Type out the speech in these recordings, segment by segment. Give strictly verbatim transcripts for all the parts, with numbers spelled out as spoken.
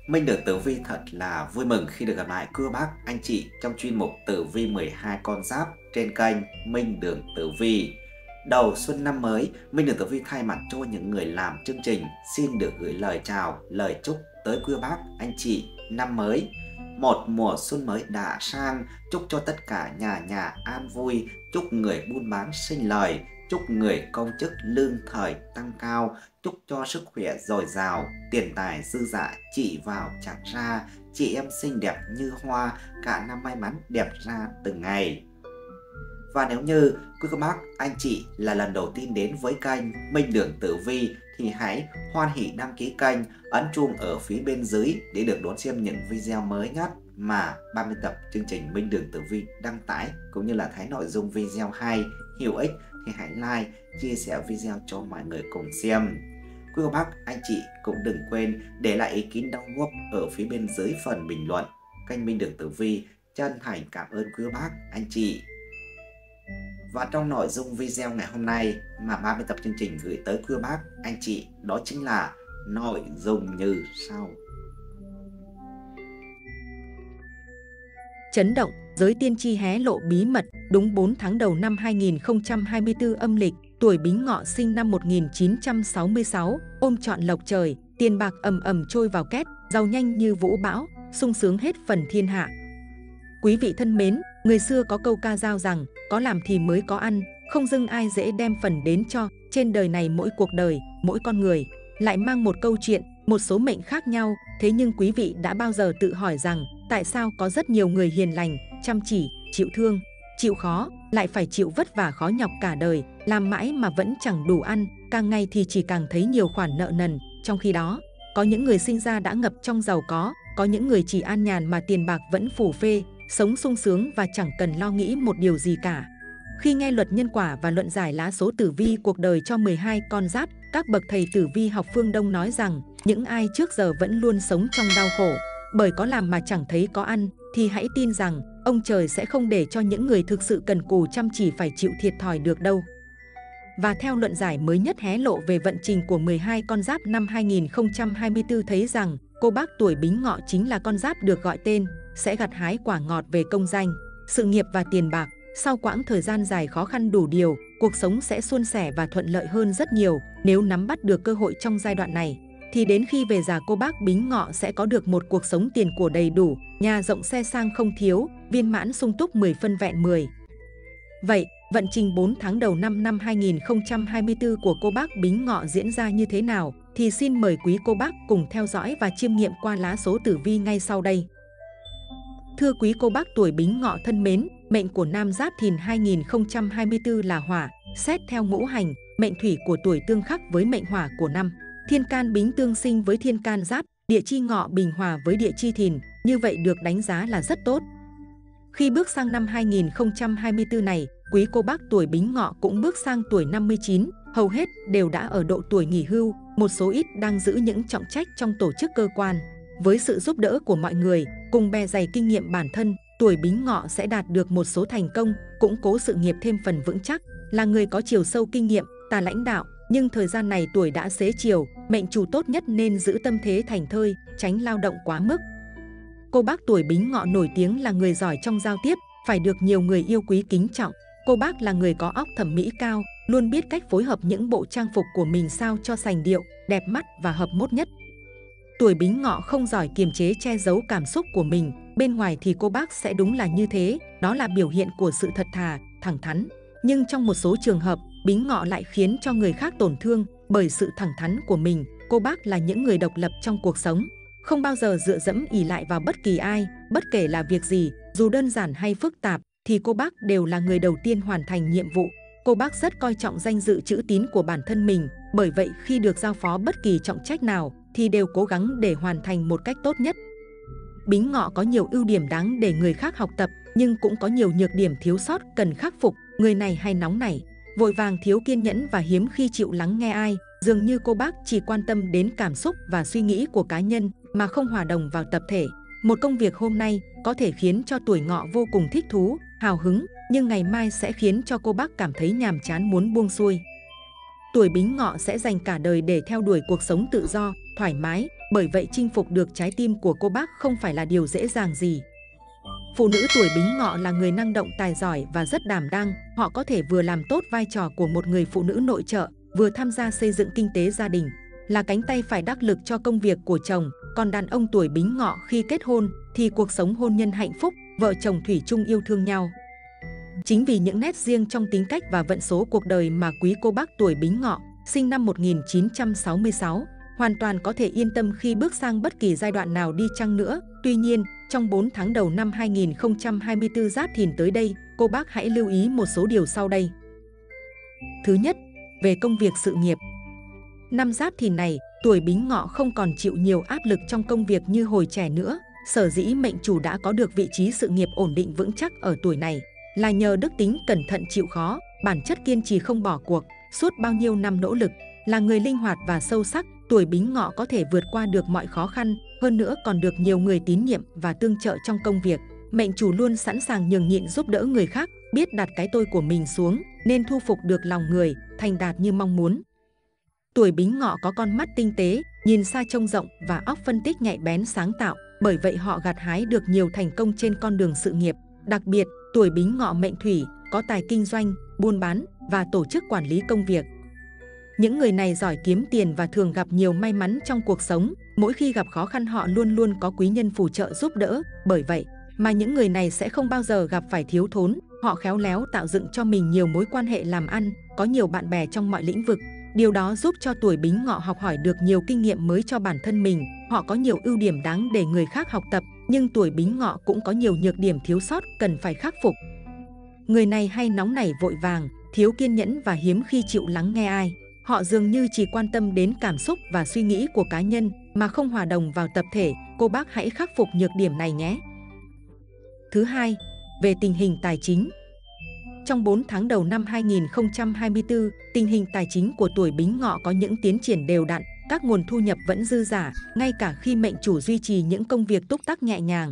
Minh được Tử Vi thật là vui mừng khi được gặp lại cô bác, anh chị trong chuyên mục Tử Vi mười hai con giáp trên kênh Minh Đường Tử Vi. Đầu xuân năm mới, Minh Đường Tử Vi thay mặt cho những người làm chương trình xin được gửi lời chào, lời chúc tới quý bác, anh chị năm mới. Một mùa xuân mới đã sang, chúc cho tất cả nhà nhà an vui, chúc người buôn bán sinh lời, chúc người công chức lương thời tăng cao, chúc cho sức khỏe dồi dào, tiền tài dư dả chỉ vào chẳng ra, chị em xinh đẹp như hoa, cả năm may mắn đẹp ra từng ngày. Và nếu như quý cô bác, anh chị là lần đầu tiên đến với kênh Minh Đường Tử Vi thì hãy hoan hỉ đăng ký kênh, ấn chuông ở phía bên dưới để được đón xem những video mới nhất mà ba mươi tập chương trình Minh Đường Tử Vi đăng tải, cũng như là thấy nội dung video hay, hữu ích thì hãy like, chia sẻ video cho mọi người cùng xem. Quý cô bác, anh chị cũng đừng quên để lại ý kiến đóng góp ở phía bên dưới phần bình luận. Kênh Minh Đường Tử Vi chân thành cảm ơn quý cô bác, anh chị. Và trong nội dung video ngày hôm nay mà ba mươi tập chương trình gửi tới quý bác, anh chị, đó chính là nội dung như sau. Chấn động, giới tiên tri hé lộ bí mật, đúng bốn tháng đầu năm hai nghìn không trăm hai mươi tư âm lịch, tuổi Bính Ngọ sinh năm một nghìn chín trăm sáu mươi sáu, ôm trọn lộc trời, tiền bạc ầm ầm trôi vào két, giàu nhanh như vũ bão, sung sướng hết phần thiên hạ. Quý vị thân mến, người xưa có câu ca dao rằng, có làm thì mới có ăn, không dưng ai dễ đem phần đến cho. Trên đời này mỗi cuộc đời, mỗi con người lại mang một câu chuyện, một số mệnh khác nhau. Thế nhưng quý vị đã bao giờ tự hỏi rằng, tại sao có rất nhiều người hiền lành, chăm chỉ, chịu thương, chịu khó, lại phải chịu vất vả khó nhọc cả đời, làm mãi mà vẫn chẳng đủ ăn, càng ngày thì chỉ càng thấy nhiều khoản nợ nần. Trong khi đó, có những người sinh ra đã ngập trong giàu có, có những người chỉ an nhàn mà tiền bạc vẫn phủ phê, sống sung sướng và chẳng cần lo nghĩ một điều gì cả. Khi nghe luật nhân quả và luận giải lá số tử vi cuộc đời cho mười hai con giáp, các bậc thầy tử vi học phương Đông nói rằng, những ai trước giờ vẫn luôn sống trong đau khổ, bởi có làm mà chẳng thấy có ăn, thì hãy tin rằng, ông trời sẽ không để cho những người thực sự cần cù chăm chỉ phải chịu thiệt thòi được đâu. Và theo luận giải mới nhất hé lộ về vận trình của mười hai con giáp năm hai nghìn không trăm hai mươi tư thấy rằng, cô bác tuổi Bính Ngọ chính là con giáp được gọi tên, sẽ gặt hái quả ngọt về công danh, sự nghiệp và tiền bạc. Sau quãng thời gian dài khó khăn đủ điều, cuộc sống sẽ suôn sẻ và thuận lợi hơn rất nhiều. Nếu nắm bắt được cơ hội trong giai đoạn này, thì đến khi về già cô bác Bính Ngọ sẽ có được một cuộc sống tiền của đầy đủ, nhà rộng xe sang không thiếu, viên mãn sung túc mười phân vẹn mười. Vậy, vận trình bốn tháng đầu năm năm hai nghìn không trăm hai mươi tư của cô bác Bính Ngọ diễn ra như thế nào? Thì xin mời quý cô bác cùng theo dõi và chiêm nghiệm qua lá số tử vi ngay sau đây. Thưa quý cô bác tuổi Bính Ngọ thân mến, mệnh của Nam Giáp Thìn hai nghìn không trăm hai mươi tư là hỏa, xét theo ngũ hành, mệnh thủy của tuổi tương khắc với mệnh hỏa của năm. Thiên can Bính tương sinh với thiên can Giáp, địa chi Ngọ bình hòa với địa chi Thìn, như vậy được đánh giá là rất tốt. Khi bước sang năm hai nghìn không trăm hai mươi tư này, quý cô bác tuổi Bính Ngọ cũng bước sang tuổi năm mươi chín, hầu hết đều đã ở độ tuổi nghỉ hưu, một số ít đang giữ những trọng trách trong tổ chức cơ quan. Với sự giúp đỡ của mọi người, cùng bè dày kinh nghiệm bản thân, tuổi Bính Ngọ sẽ đạt được một số thành công, củng cố sự nghiệp thêm phần vững chắc. Là người có chiều sâu kinh nghiệm, tài lãnh đạo, nhưng thời gian này tuổi đã xế chiều, mệnh chủ tốt nhất nên giữ tâm thế thành thơi, tránh lao động quá mức. Cô bác tuổi Bính Ngọ nổi tiếng là người giỏi trong giao tiếp, phải được nhiều người yêu quý kính trọng. Cô bác là người có óc thẩm mỹ cao, luôn biết cách phối hợp những bộ trang phục của mình sao cho sành điệu, đẹp mắt và hợp mốt nhất. Tuổi Bính Ngọ không giỏi kiềm chế che giấu cảm xúc của mình, bên ngoài thì cô bác sẽ đúng là như thế, đó là biểu hiện của sự thật thà, thẳng thắn. Nhưng trong một số trường hợp, Bính Ngọ lại khiến cho người khác tổn thương bởi sự thẳng thắn của mình. Cô bác là những người độc lập trong cuộc sống, không bao giờ dựa dẫm ỷ lại vào bất kỳ ai, bất kể là việc gì, dù đơn giản hay phức tạp, thì cô bác đều là người đầu tiên hoàn thành nhiệm vụ. Cô bác rất coi trọng danh dự chữ tín của bản thân mình, bởi vậy khi được giao phó bất kỳ trọng trách nào, thì đều cố gắng để hoàn thành một cách tốt nhất. Bính Ngọ có nhiều ưu điểm đáng để người khác học tập, nhưng cũng có nhiều nhược điểm thiếu sót cần khắc phục. Người này hay nóng nảy, vội vàng, thiếu kiên nhẫn và hiếm khi chịu lắng nghe ai. Dường như cô bác chỉ quan tâm đến cảm xúc và suy nghĩ của cá nhân mà không hòa đồng vào tập thể. Một công việc hôm nay có thể khiến cho tuổi Ngọ vô cùng thích thú, hào hứng, nhưng ngày mai sẽ khiến cho cô bác cảm thấy nhàm chán muốn buông xuôi. tuổi Bính Ngọ sẽ dành cả đời để theo đuổi cuộc sống tự do, thoải mái, bởi vậy chinh phục được trái tim của cô bác không phải là điều dễ dàng gì. Phụ nữ tuổi Bính Ngọ là người năng động, tài giỏi và rất đảm đang, họ có thể vừa làm tốt vai trò của một người phụ nữ nội trợ, vừa tham gia xây dựng kinh tế gia đình, là cánh tay phải đắc lực cho công việc của chồng. Còn đàn ông tuổi Bính Ngọ khi kết hôn thì cuộc sống hôn nhân hạnh phúc, vợ chồng thủy chung yêu thương nhau. Chính vì những nét riêng trong tính cách và vận số cuộc đời mà quý cô bác tuổi Bính Ngọ, sinh năm một nghìn chín trăm sáu mươi sáu, hoàn toàn có thể yên tâm khi bước sang bất kỳ giai đoạn nào đi chăng nữa. Tuy nhiên, trong bốn tháng đầu năm hai nghìn không trăm hai mươi tư Giáp Thìn tới đây, cô bác hãy lưu ý một số điều sau đây. Thứ nhất, về công việc sự nghiệp. Năm Giáp Thìn này, tuổi Bính Ngọ không còn chịu nhiều áp lực trong công việc như hồi trẻ nữa. Sở dĩ mệnh chủ đã có được vị trí sự nghiệp ổn định vững chắc ở tuổi này là nhờ đức tính cẩn thận chịu khó, bản chất kiên trì không bỏ cuộc. Suốt bao nhiêu năm nỗ lực, là người linh hoạt và sâu sắc, tuổi Bính Ngọ có thể vượt qua được mọi khó khăn, hơn nữa còn được nhiều người tín nhiệm và tương trợ trong công việc. Mệnh chủ luôn sẵn sàng nhường nhịn giúp đỡ người khác, biết đặt cái tôi của mình xuống, nên thu phục được lòng người, thành đạt như mong muốn. Tuổi Bính Ngọ có con mắt tinh tế, nhìn xa trông rộng và óc phân tích nhạy bén sáng tạo, bởi vậy họ gặt hái được nhiều thành công trên con đường sự nghiệp. Đặc biệt, tuổi Bính Ngọ mệnh thủy, có tài kinh doanh, buôn bán và tổ chức quản lý công việc. Những người này giỏi kiếm tiền và thường gặp nhiều may mắn trong cuộc sống. Mỗi khi gặp khó khăn họ luôn luôn có quý nhân phù trợ giúp đỡ. Bởi vậy mà những người này sẽ không bao giờ gặp phải thiếu thốn. Họ khéo léo tạo dựng cho mình nhiều mối quan hệ làm ăn, có nhiều bạn bè trong mọi lĩnh vực. Điều đó giúp cho tuổi Bính Ngọ học hỏi được nhiều kinh nghiệm mới cho bản thân mình. Họ có nhiều ưu điểm đáng để người khác học tập, nhưng tuổi Bính Ngọ cũng có nhiều nhược điểm thiếu sót cần phải khắc phục. Người này hay nóng nảy vội vàng, thiếu kiên nhẫn và hiếm khi chịu lắng nghe ai. Họ dường như chỉ quan tâm đến cảm xúc và suy nghĩ của cá nhân mà không hòa đồng vào tập thể. Cô bác hãy khắc phục nhược điểm này nhé. Thứ hai, về tình hình tài chính. Trong bốn tháng đầu năm hai nghìn không trăm hai mươi tư, tình hình tài chính của tuổi Bính Ngọ có những tiến triển đều đặn, các nguồn thu nhập vẫn dư dả, ngay cả khi mệnh chủ duy trì những công việc túc tắc nhẹ nhàng.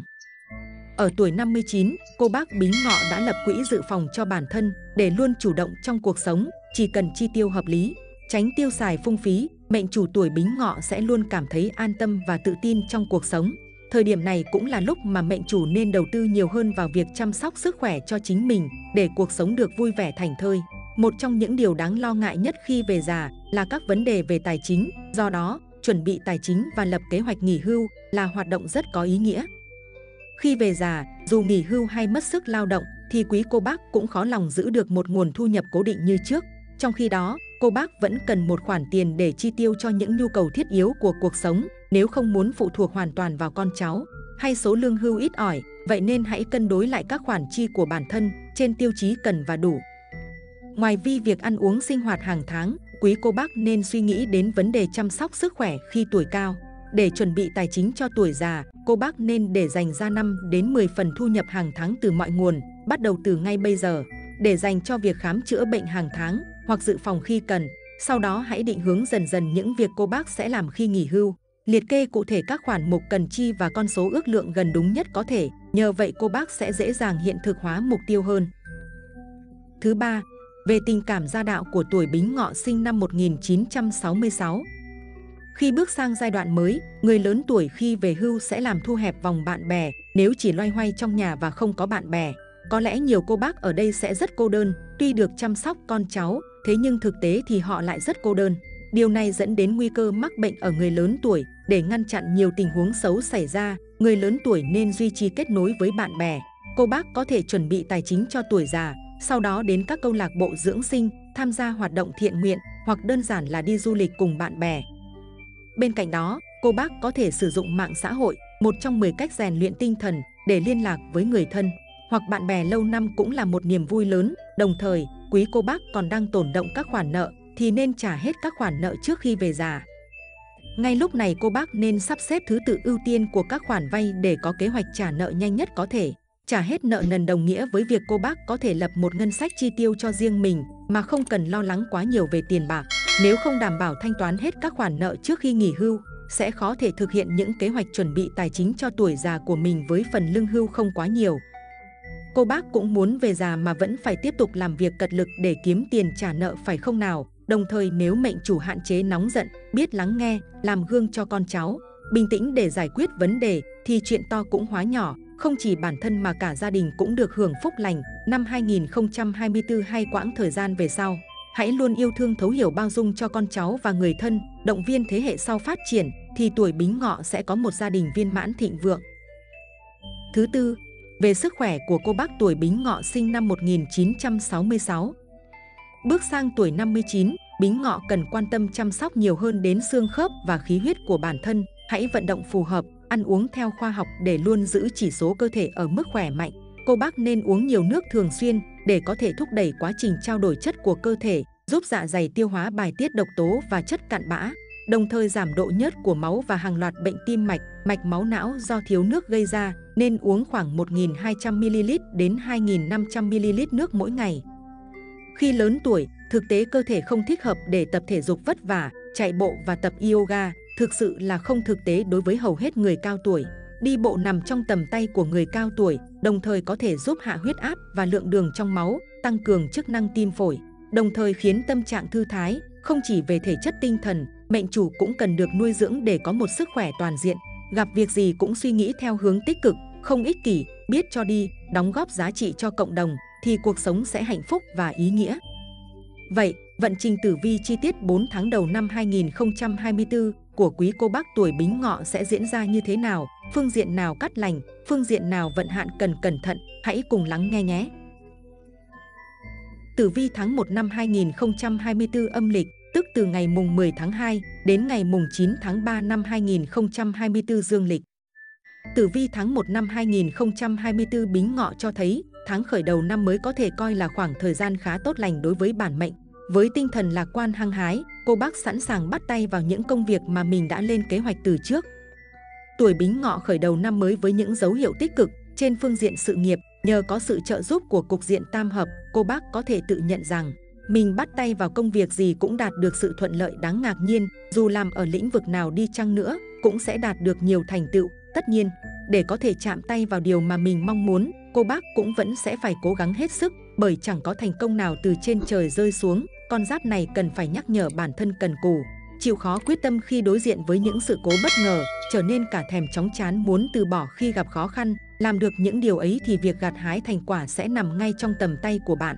Ở tuổi năm mươi chín, cô bác Bính Ngọ đã lập quỹ dự phòng cho bản thân để luôn chủ động trong cuộc sống, chỉ cần chi tiêu hợp lý, tránh tiêu xài phung phí, mệnh chủ tuổi Bính Ngọ sẽ luôn cảm thấy an tâm và tự tin trong cuộc sống. Thời điểm này cũng là lúc mà mệnh chủ nên đầu tư nhiều hơn vào việc chăm sóc sức khỏe cho chính mình để cuộc sống được vui vẻ thảnh thơi. Một trong những điều đáng lo ngại nhất khi về già là các vấn đề về tài chính, do đó, chuẩn bị tài chính và lập kế hoạch nghỉ hưu là hoạt động rất có ý nghĩa. Khi về già, dù nghỉ hưu hay mất sức lao động, thì quý cô bác cũng khó lòng giữ được một nguồn thu nhập cố định như trước. Trong khi đó, cô bác vẫn cần một khoản tiền để chi tiêu cho những nhu cầu thiết yếu của cuộc sống, nếu không muốn phụ thuộc hoàn toàn vào con cháu hay số lương hưu ít ỏi, vậy nên hãy cân đối lại các khoản chi của bản thân trên tiêu chí cần và đủ. Ngoài vi việc ăn uống sinh hoạt hàng tháng, quý cô bác nên suy nghĩ đến vấn đề chăm sóc sức khỏe khi tuổi cao. Để chuẩn bị tài chính cho tuổi già, cô bác nên để dành ra năm đến mười phần thu nhập hàng tháng từ mọi nguồn, bắt đầu từ ngay bây giờ, để dành cho việc khám chữa bệnh hàng tháng hoặc dự phòng khi cần. Sau đó hãy định hướng dần dần những việc cô bác sẽ làm khi nghỉ hưu. Liệt kê cụ thể các khoản mục cần chi và con số ước lượng gần đúng nhất có thể. Nhờ vậy cô bác sẽ dễ dàng hiện thực hóa mục tiêu hơn. Thứ ba, về tình cảm gia đạo của tuổi Bính Ngọ sinh năm một nghìn chín trăm sáu mươi sáu. Khi bước sang giai đoạn mới, người lớn tuổi khi về hưu sẽ làm thu hẹp vòng bạn bè nếu chỉ loay hoay trong nhà và không có bạn bè. Có lẽ nhiều cô bác ở đây sẽ rất cô đơn, tuy được chăm sóc con cháu, thế nhưng thực tế thì họ lại rất cô đơn. Điều này dẫn đến nguy cơ mắc bệnh ở người lớn tuổi. Để ngăn chặn nhiều tình huống xấu xảy ra, người lớn tuổi nên duy trì kết nối với bạn bè. Cô bác có thể chuẩn bị tài chính cho tuổi già, sau đó đến các câu lạc bộ dưỡng sinh, tham gia hoạt động thiện nguyện hoặc đơn giản là đi du lịch cùng bạn bè. Bên cạnh đó, cô bác có thể sử dụng mạng xã hội, một trong mười cách rèn luyện tinh thần để liên lạc với người thân hoặc bạn bè lâu năm cũng là một niềm vui lớn. Đồng thời, quý cô bác còn đang tồn đọng các khoản nợ thì nên trả hết các khoản nợ trước khi về già. Ngay lúc này cô bác nên sắp xếp thứ tự ưu tiên của các khoản vay để có kế hoạch trả nợ nhanh nhất có thể. Trả hết nợ nần đồng nghĩa với việc cô bác có thể lập một ngân sách chi tiêu cho riêng mình mà không cần lo lắng quá nhiều về tiền bạc. Nếu không đảm bảo thanh toán hết các khoản nợ trước khi nghỉ hưu, sẽ khó thể thực hiện những kế hoạch chuẩn bị tài chính cho tuổi già của mình với phần lương hưu không quá nhiều. Cô bác cũng muốn về già mà vẫn phải tiếp tục làm việc cật lực để kiếm tiền trả nợ phải không nào? Đồng thời nếu mệnh chủ hạn chế nóng giận, biết lắng nghe, làm gương cho con cháu, bình tĩnh để giải quyết vấn đề, thì chuyện to cũng hóa nhỏ, không chỉ bản thân mà cả gia đình cũng được hưởng phúc lành. Năm hai nghìn không trăm hai mươi tư hay quãng thời gian về sau, hãy luôn yêu thương, thấu hiểu, bao dung cho con cháu và người thân, động viên thế hệ sau phát triển, thì tuổi Bính Ngọ sẽ có một gia đình viên mãn thịnh vượng. Thứ tư, về sức khỏe của cô bác tuổi Bính Ngọ sinh năm một nghìn chín trăm sáu mươi sáu. Bước sang tuổi năm mươi chín, Bính Ngọ cần quan tâm chăm sóc nhiều hơn đến xương khớp và khí huyết của bản thân. Hãy vận động phù hợp, ăn uống theo khoa học để luôn giữ chỉ số cơ thể ở mức khỏe mạnh. Cô bác nên uống nhiều nước thường xuyên để có thể thúc đẩy quá trình trao đổi chất của cơ thể, giúp dạ dày tiêu hóa bài tiết độc tố và chất cặn bã, đồng thời giảm độ nhớt của máu và hàng loạt bệnh tim mạch, mạch máu não do thiếu nước gây ra. Nên uống khoảng một nghìn hai trăm mi li lít đến hai nghìn năm trăm mi li lít nước mỗi ngày. Khi lớn tuổi, thực tế cơ thể không thích hợp để tập thể dục vất vả, chạy bộ và tập yoga, thực sự là không thực tế đối với hầu hết người cao tuổi. Đi bộ nằm trong tầm tay của người cao tuổi, đồng thời có thể giúp hạ huyết áp và lượng đường trong máu, tăng cường chức năng tim phổi, đồng thời khiến tâm trạng thư thái. Không chỉ về thể chất tinh thần, mệnh chủ cũng cần được nuôi dưỡng để có một sức khỏe toàn diện. Gặp việc gì cũng suy nghĩ theo hướng tích cực, không ích kỷ, biết cho đi, đóng góp giá trị cho cộng đồng, thì cuộc sống sẽ hạnh phúc và ý nghĩa. Vậy, vận trình tử vi chi tiết bốn tháng đầu năm hai nghìn không trăm hai mươi tư của quý cô bác tuổi Bính Ngọ sẽ diễn ra như thế nào? Phương diện nào cát lành, phương diện nào vận hạn cần cẩn thận? Hãy cùng lắng nghe nhé! Tử vi tháng một năm hai nghìn không trăm hai mươi tư âm lịch, tức từ ngày mùng mười tháng hai đến ngày mùng chín tháng ba năm hai nghìn không trăm hai mươi tư dương lịch. Tử vi tháng một năm hai nghìn không trăm hai mươi tư Bính Ngọ cho thấy, tháng khởi đầu năm mới có thể coi là khoảng thời gian khá tốt lành đối với bản mệnh. Với tinh thần lạc quan hăng hái, cô bác sẵn sàng bắt tay vào những công việc mà mình đã lên kế hoạch từ trước. Tuổi Bính Ngọ khởi đầu năm mới với những dấu hiệu tích cực trên phương diện sự nghiệp. Nhờ có sự trợ giúp của cục diện tam hợp, cô bác có thể tự nhận rằng mình bắt tay vào công việc gì cũng đạt được sự thuận lợi đáng ngạc nhiên. Dù làm ở lĩnh vực nào đi chăng nữa, cũng sẽ đạt được nhiều thành tựu. Tất nhiên, để có thể chạm tay vào điều mà mình mong muốn, cô bác cũng vẫn sẽ phải cố gắng hết sức, bởi chẳng có thành công nào từ trên trời rơi xuống. Con giáp này cần phải nhắc nhở bản thân cần cù, chịu khó quyết tâm khi đối diện với những sự cố bất ngờ, trở nên cả thèm chóng chán muốn từ bỏ khi gặp khó khăn. Làm được những điều ấy thì việc gặt hái thành quả sẽ nằm ngay trong tầm tay của bạn.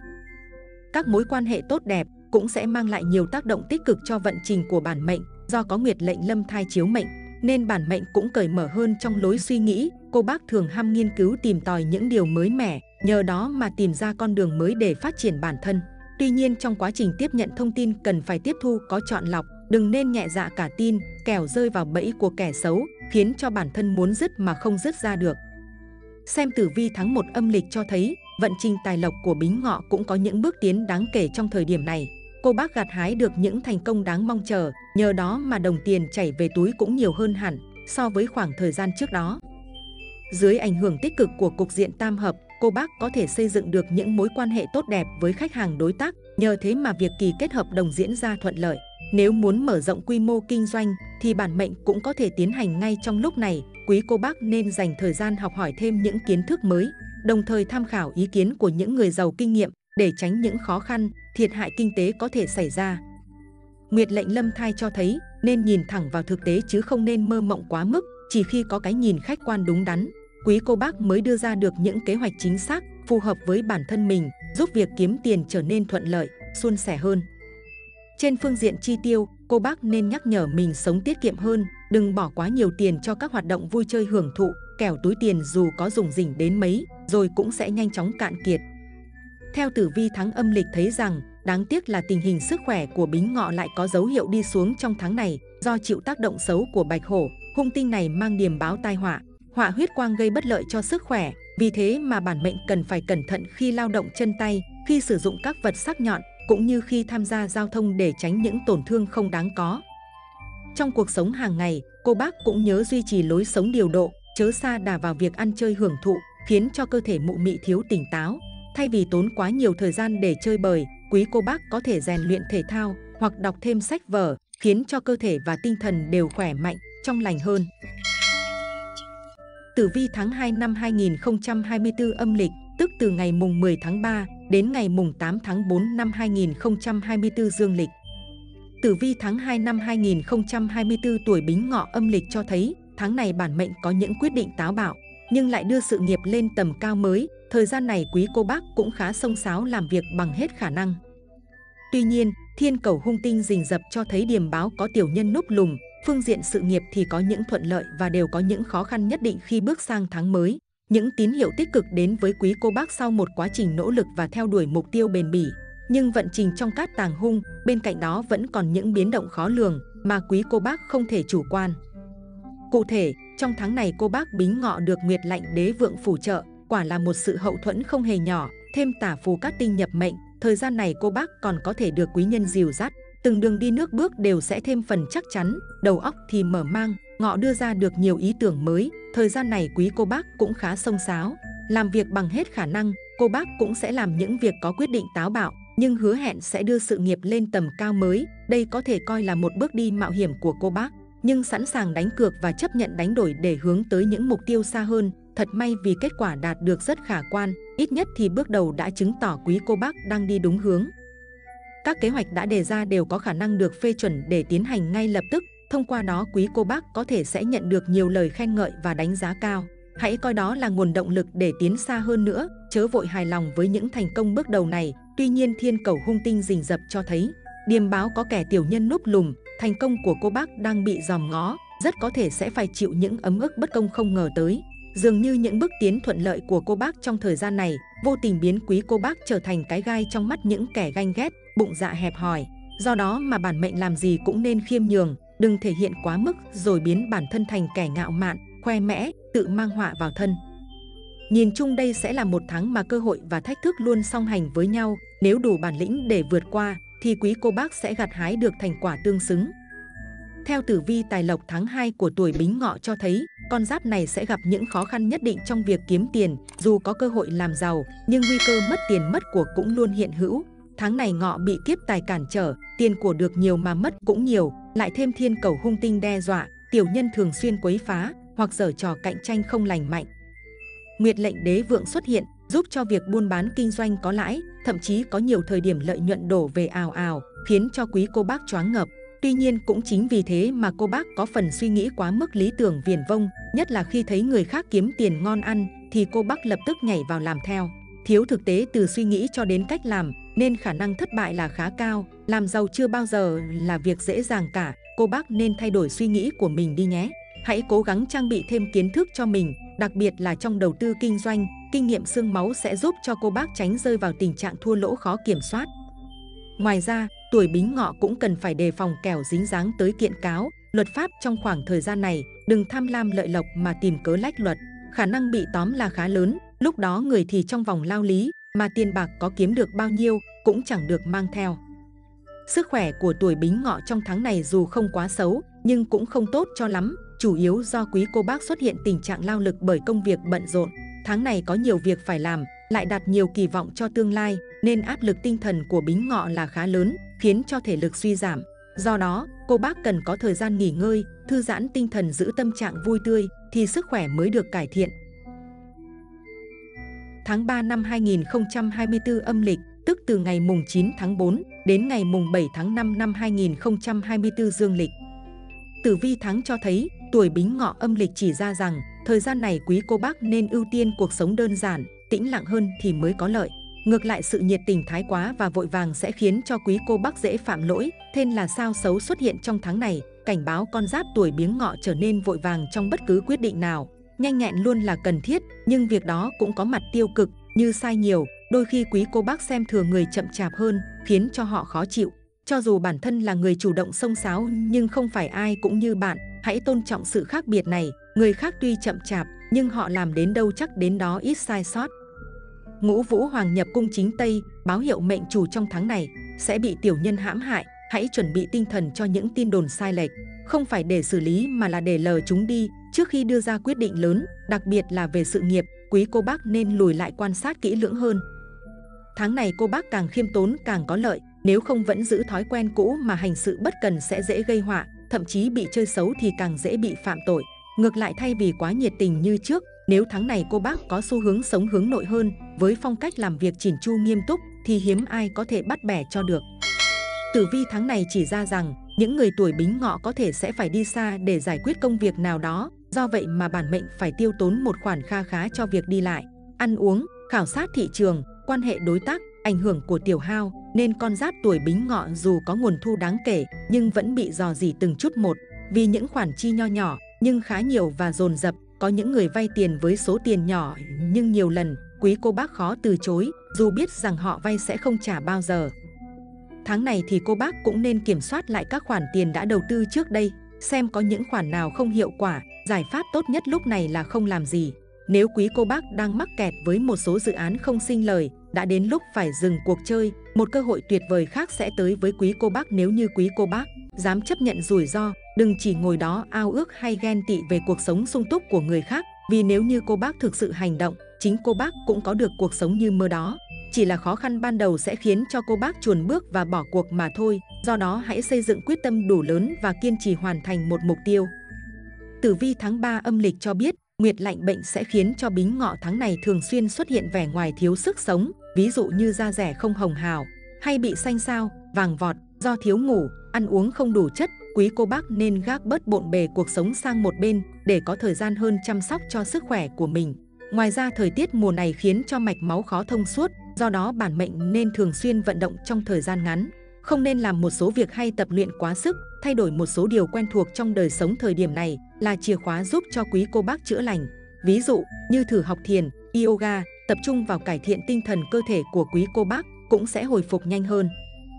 Các mối quan hệ tốt đẹp cũng sẽ mang lại nhiều tác động tích cực cho vận trình của bản mệnh. Do có nguyệt lệnh lâm thai chiếu mệnh, nên bản mệnh cũng cởi mở hơn trong lối suy nghĩ. Cô bác thường ham nghiên cứu tìm tòi những điều mới mẻ, nhờ đó mà tìm ra con đường mới để phát triển bản thân. Tuy nhiên trong quá trình tiếp nhận thông tin cần phải tiếp thu có chọn lọc, đừng nên nhẹ dạ cả tin, kẻo rơi vào bẫy của kẻ xấu, khiến cho bản thân muốn dứt mà không dứt ra được. Xem tử vi tháng một âm lịch cho thấy, vận trình tài lộc của Bính Ngọ cũng có những bước tiến đáng kể trong thời điểm này. Cô bác gặt hái được những thành công đáng mong chờ, nhờ đó mà đồng tiền chảy về túi cũng nhiều hơn hẳn so với khoảng thời gian trước đó. Dưới ảnh hưởng tích cực của cục diện tam hợp, cô bác có thể xây dựng được những mối quan hệ tốt đẹp với khách hàng đối tác, nhờ thế mà việc ký kết hợp đồng diễn ra thuận lợi. Nếu muốn mở rộng quy mô kinh doanh thì bản mệnh cũng có thể tiến hành ngay trong lúc này. Quý cô bác nên dành thời gian học hỏi thêm những kiến thức mới, đồng thời tham khảo ý kiến của những người giàu kinh nghiệm để tránh những khó khăn, thiệt hại kinh tế có thể xảy ra. Nguyệt lệnh lâm thai cho thấy nên nhìn thẳng vào thực tế chứ không nên mơ mộng quá mức. Chỉ khi có cái nhìn khách quan đúng đắn, quý cô bác mới đưa ra được những kế hoạch chính xác, phù hợp với bản thân mình, giúp việc kiếm tiền trở nên thuận lợi, suôn sẻ hơn. Trên phương diện chi tiêu, cô bác nên nhắc nhở mình sống tiết kiệm hơn, đừng bỏ quá nhiều tiền cho các hoạt động vui chơi hưởng thụ, kẻo túi tiền dù có rủng rỉnh đến mấy, rồi cũng sẽ nhanh chóng cạn kiệt. Theo tử vi tháng âm lịch thấy rằng, đáng tiếc là tình hình sức khỏe của Bính Ngọ lại có dấu hiệu đi xuống trong tháng này, do chịu tác động xấu của bạch hổ. Hung tinh này mang điềm báo tai họa, họa huyết quang gây bất lợi cho sức khỏe. Vì thế mà bản mệnh cần phải cẩn thận khi lao động chân tay, khi sử dụng các vật sắc nhọn, cũng như khi tham gia giao thông để tránh những tổn thương không đáng có. Trong cuộc sống hàng ngày, cô bác cũng nhớ duy trì lối sống điều độ, chớ sa đà vào việc ăn chơi hưởng thụ, khiến cho cơ thể mụ mị thiếu tỉnh táo. Thay vì tốn quá nhiều thời gian để chơi bời, quý cô bác có thể rèn luyện thể thao hoặc đọc thêm sách vở, khiến cho cơ thể và tinh thần đều khỏe mạnh, trong lành hơn. Tử vi tháng hai năm hai nghìn không trăm hai mươi tư âm lịch, tức từ ngày mùng mười tháng ba đến ngày mùng tám tháng tư năm hai nghìn không trăm hai mươi tư dương lịch. Tử vi tháng hai năm hai nghìn không trăm hai mươi tư tuổi Bính Ngọ âm lịch cho thấy tháng này bản mệnh có những quyết định táo bạo nhưng lại đưa sự nghiệp lên tầm cao mới. Thời gian này quý cô bác cũng khá xông xáo, làm việc bằng hết khả năng. Tuy nhiên, thiên cẩu hung tinh rình rập cho thấy điềm báo có tiểu nhân núp lùm. Phương diện sự nghiệp thì có những thuận lợi và đều có những khó khăn nhất định khi bước sang tháng mới. Những tín hiệu tích cực đến với quý cô bác sau một quá trình nỗ lực và theo đuổi mục tiêu bền bỉ. Nhưng vận trình trong cát tàng hung, bên cạnh đó vẫn còn những biến động khó lường mà quý cô bác không thể chủ quan. Cụ thể, trong tháng này cô bác Bính Ngọ được Nguyệt Lạnh Đế Vượng phù trợ, quả là một sự hậu thuẫn không hề nhỏ. Thêm tả phù cát tinh nhập mệnh, thời gian này cô bác còn có thể được quý nhân dìu dắt, từng đường đi nước bước đều sẽ thêm phần chắc chắn, đầu óc thì mở mang. Ngọ đưa ra được nhiều ý tưởng mới. Thời gian này quý cô bác cũng khá xông xáo, làm việc bằng hết khả năng. Cô bác cũng sẽ làm những việc có quyết định táo bạo nhưng hứa hẹn sẽ đưa sự nghiệp lên tầm cao mới. Đây có thể coi là một bước đi mạo hiểm của cô bác, nhưng sẵn sàng đánh cược và chấp nhận đánh đổi để hướng tới những mục tiêu xa hơn. Thật may vì kết quả đạt được rất khả quan, ít nhất thì bước đầu đã chứng tỏ quý cô bác đang đi đúng hướng. Các kế hoạch đã đề ra đều có khả năng được phê chuẩn để tiến hành ngay lập tức. Thông qua đó quý cô bác có thể sẽ nhận được nhiều lời khen ngợi và đánh giá cao. Hãy coi đó là nguồn động lực để tiến xa hơn nữa, chớ vội hài lòng với những thành công bước đầu này. Tuy nhiên thiên cẩu hung tinh rình rập cho thấy điềm báo có kẻ tiểu nhân núp lùm, thành công của cô bác đang bị dòm ngó, rất có thể sẽ phải chịu những ấm ức bất công không ngờ tới. Dường như những bước tiến thuận lợi của cô bác trong thời gian này vô tình biến quý cô bác trở thành cái gai trong mắt những kẻ ganh ghét, bụng dạ hẹp hòi. Do đó mà bản mệnh làm gì cũng nên khiêm nhường, đừng thể hiện quá mức rồi biến bản thân thành kẻ ngạo mạn, khoe mẽ, tự mang họa vào thân. Nhìn chung đây sẽ là một tháng mà cơ hội và thách thức luôn song hành với nhau. Nếu đủ bản lĩnh để vượt qua thì quý cô bác sẽ gặt hái được thành quả tương xứng. Theo tử vi tài lộc tháng hai của tuổi Bính Ngọ cho thấy, con giáp này sẽ gặp những khó khăn nhất định trong việc kiếm tiền. Dù có cơ hội làm giàu, nhưng nguy cơ mất tiền mất của cũng luôn hiện hữu. Tháng này Ngọ bị kiếp tài cản trở, tiền của được nhiều mà mất cũng nhiều, lại thêm thiên cẩu hung tinh đe dọa, tiểu nhân thường xuyên quấy phá hoặc giở trò cạnh tranh không lành mạnh. Nguyệt Lệnh Đế Vượng xuất hiện, giúp cho việc buôn bán kinh doanh có lãi, thậm chí có nhiều thời điểm lợi nhuận đổ về ào ào, khiến cho quý cô bác choáng ngợp. Tuy nhiên cũng chính vì thế mà cô bác có phần suy nghĩ quá mức lý tưởng viển vông, nhất là khi thấy người khác kiếm tiền ngon ăn thì cô bác lập tức nhảy vào làm theo. Thiếu thực tế từ suy nghĩ cho đến cách làm nên khả năng thất bại là khá cao. Làm giàu chưa bao giờ là việc dễ dàng cả, cô bác nên thay đổi suy nghĩ của mình đi nhé. Hãy cố gắng trang bị thêm kiến thức cho mình, đặc biệt là trong đầu tư kinh doanh. Kinh nghiệm xương máu sẽ giúp cho cô bác tránh rơi vào tình trạng thua lỗ khó kiểm soát. Ngoài ra, tuổi Bính Ngọ cũng cần phải đề phòng kẻo dính dáng tới kiện cáo, luật pháp trong khoảng thời gian này. Đừng tham lam lợi lộc mà tìm cớ lách luật, khả năng bị tóm là khá lớn. Lúc đó người thì trong vòng lao lý, mà tiền bạc có kiếm được bao nhiêu cũng chẳng được mang theo. Sức khỏe của tuổi Bính Ngọ trong tháng này dù không quá xấu, nhưng cũng không tốt cho lắm, chủ yếu do quý cô bác xuất hiện tình trạng lao lực bởi công việc bận rộn. Tháng này có nhiều việc phải làm, lại đặt nhiều kỳ vọng cho tương lai, nên áp lực tinh thần của Bính Ngọ là khá lớn, khiến cho thể lực suy giảm. Do đó, cô bác cần có thời gian nghỉ ngơi, thư giãn tinh thần, giữ tâm trạng vui tươi thì sức khỏe mới được cải thiện. Tháng ba năm hai nghìn không trăm hai mươi tư âm lịch, tức từ ngày mùng chín tháng tư đến ngày mùng bảy tháng năm năm hai nghìn không trăm hai mươi tư dương lịch. Tử vi tháng cho thấy, tuổi Bính Ngọ âm lịch chỉ ra rằng, thời gian này quý cô bác nên ưu tiên cuộc sống đơn giản, tĩnh lặng hơn thì mới có lợi. Ngược lại sự nhiệt tình thái quá và vội vàng sẽ khiến cho quý cô bác dễ phạm lỗi. Thêm là sao xấu xuất hiện trong tháng này, cảnh báo con giáp tuổi Bính Ngọ trở nên vội vàng trong bất cứ quyết định nào. Nhanh nhẹn luôn là cần thiết, nhưng việc đó cũng có mặt tiêu cực như sai nhiều. Đôi khi quý cô bác xem thường người chậm chạp hơn, khiến cho họ khó chịu. Cho dù bản thân là người chủ động xông xáo nhưng không phải ai cũng như bạn. Hãy tôn trọng sự khác biệt này. Người khác tuy chậm chạp nhưng họ làm đến đâu chắc đến đó, ít sai sót. Ngũ Vũ Hoàng nhập cung chính Tây, báo hiệu mệnh chủ trong tháng này sẽ bị tiểu nhân hãm hại. Hãy chuẩn bị tinh thần cho những tin đồn sai lệch, không phải để xử lý mà là để lờ chúng đi trước khi đưa ra quyết định lớn, đặc biệt là về sự nghiệp. Quý cô bác nên lùi lại quan sát kỹ lưỡng hơn. Tháng này cô bác càng khiêm tốn càng có lợi, nếu không vẫn giữ thói quen cũ mà hành sự bất cần sẽ dễ gây họa, thậm chí bị chơi xấu thì càng dễ bị phạm tội. Ngược lại, thay vì quá nhiệt tình như trước, nếu tháng này cô bác có xu hướng sống hướng nội hơn, với phong cách làm việc chỉn chu nghiêm túc thì hiếm ai có thể bắt bẻ cho được. Tử vi tháng này chỉ ra rằng những người tuổi Bính Ngọ có thể sẽ phải đi xa để giải quyết công việc nào đó, do vậy mà bản mệnh phải tiêu tốn một khoản kha khá cho việc đi lại, ăn uống, khảo sát thị trường, quan hệ đối tác, ảnh hưởng của tiểu hao, nên con giáp tuổi Bính Ngọ dù có nguồn thu đáng kể nhưng vẫn bị rò rỉ từng chút một, vì những khoản chi nho nhỏ nhưng khá nhiều và dồn dập. Có những người vay tiền với số tiền nhỏ nhưng nhiều lần, quý cô bác khó từ chối, dù biết rằng họ vay sẽ không trả bao giờ. Tháng này thì cô bác cũng nên kiểm soát lại các khoản tiền đã đầu tư trước đây, xem có những khoản nào không hiệu quả. Giải pháp tốt nhất lúc này là không làm gì. Nếu quý cô bác đang mắc kẹt với một số dự án không sinh lời, đã đến lúc phải dừng cuộc chơi, một cơ hội tuyệt vời khác sẽ tới với quý cô bác nếu như quý cô bác dám chấp nhận rủi ro, đừng chỉ ngồi đó ao ước hay ghen tị về cuộc sống sung túc của người khác, vì nếu như cô bác thực sự hành động, chính cô bác cũng có được cuộc sống như mơ đó. Chỉ là khó khăn ban đầu sẽ khiến cho cô bác chùn bước và bỏ cuộc mà thôi, do đó hãy xây dựng quyết tâm đủ lớn và kiên trì hoàn thành một mục tiêu. Tử vi tháng ba âm lịch cho biết, nguyệt lạnh bệnh sẽ khiến cho Bính Ngọ tháng này thường xuyên xuất hiện vẻ ngoài thiếu sức sống, ví dụ như da dẻ không hồng hào, hay bị xanh xao, vàng vọt, do thiếu ngủ, ăn uống không đủ chất. Quý cô bác nên gác bớt bộn bề cuộc sống sang một bên để có thời gian hơn chăm sóc cho sức khỏe của mình. Ngoài ra thời tiết mùa này khiến cho mạch máu khó thông suốt, do đó bản mệnh nên thường xuyên vận động trong thời gian ngắn. Không nên làm một số việc hay tập luyện quá sức, thay đổi một số điều quen thuộc trong đời sống thời điểm này là chìa khóa giúp cho quý cô bác chữa lành. Ví dụ như thử học thiền, yoga, tập trung vào cải thiện tinh thần cơ thể của quý cô bác cũng sẽ hồi phục nhanh hơn.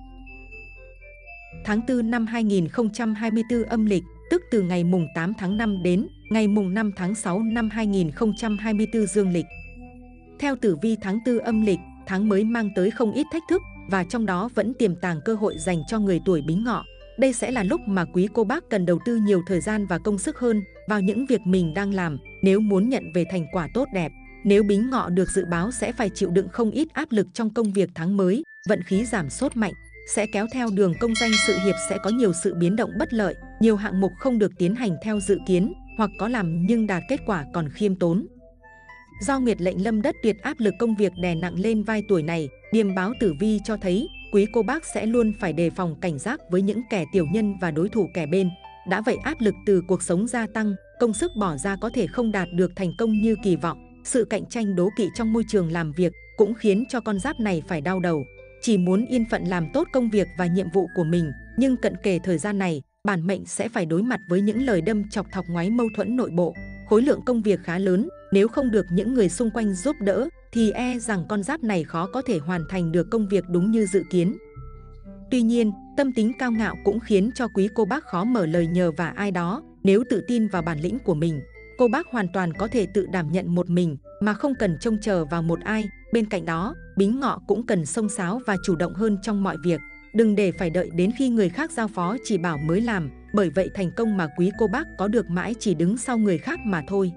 Tháng tư năm hai nghìn không trăm hai mươi tư âm lịch, tức từ ngày mùng tám tháng năm đến ngày mùng năm tháng sáu năm hai nghìn không trăm hai mươi tư dương lịch. Theo tử vi tháng tư âm lịch, tháng mới mang tới không ít thách thức và trong đó vẫn tiềm tàng cơ hội dành cho người tuổi Bính Ngọ. Đây sẽ là lúc mà quý cô bác cần đầu tư nhiều thời gian và công sức hơn vào những việc mình đang làm nếu muốn nhận về thành quả tốt đẹp. Nếu Bính Ngọ được dự báo sẽ phải chịu đựng không ít áp lực trong công việc tháng mới, vận khí giảm sút mạnh, sẽ kéo theo đường công danh sự nghiệp sẽ có nhiều sự biến động bất lợi, nhiều hạng mục không được tiến hành theo dự kiến hoặc có làm nhưng đạt kết quả còn khiêm tốn. Do nguyệt lệnh lâm đất tuyệt áp lực công việc đè nặng lên vai tuổi này, điềm báo tử vi cho thấy quý cô bác sẽ luôn phải đề phòng cảnh giác với những kẻ tiểu nhân và đối thủ kẻ bên. Đã vậy áp lực từ cuộc sống gia tăng, công sức bỏ ra có thể không đạt được thành công như kỳ vọng. Sự cạnh tranh đố kỵ trong môi trường làm việc cũng khiến cho con giáp này phải đau đầu. Chỉ muốn yên phận làm tốt công việc và nhiệm vụ của mình, nhưng cận kề thời gian này, bản mệnh sẽ phải đối mặt với những lời đâm chọc thọc ngoáy mâu thuẫn nội bộ. Khối lượng công việc khá lớn, nếu không được những người xung quanh giúp đỡ, thì e rằng con giáp này khó có thể hoàn thành được công việc đúng như dự kiến. Tuy nhiên, tâm tính cao ngạo cũng khiến cho quý cô bác khó mở lời nhờ vả ai đó. Nếu tự tin vào bản lĩnh của mình, cô bác hoàn toàn có thể tự đảm nhận một mình mà không cần trông chờ vào một ai. Bên cạnh đó, Bính Ngọ cũng cần xông xáo và chủ động hơn trong mọi việc. Đừng để phải đợi đến khi người khác giao phó chỉ bảo mới làm, bởi vậy thành công mà quý cô bác có được mãi chỉ đứng sau người khác mà thôi.